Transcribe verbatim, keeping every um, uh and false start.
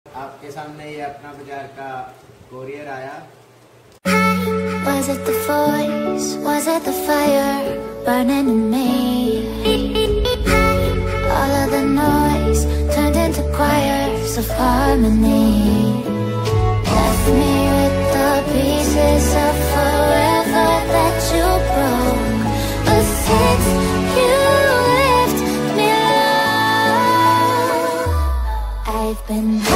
आपके सामने ये अपना बाजार का कोरियर आया। Was it the voice? Was it the fire burning in me? All of the noise turned into choirs of harmony. Left me with the pieces of forever that you broke. But since you left me alone, I've been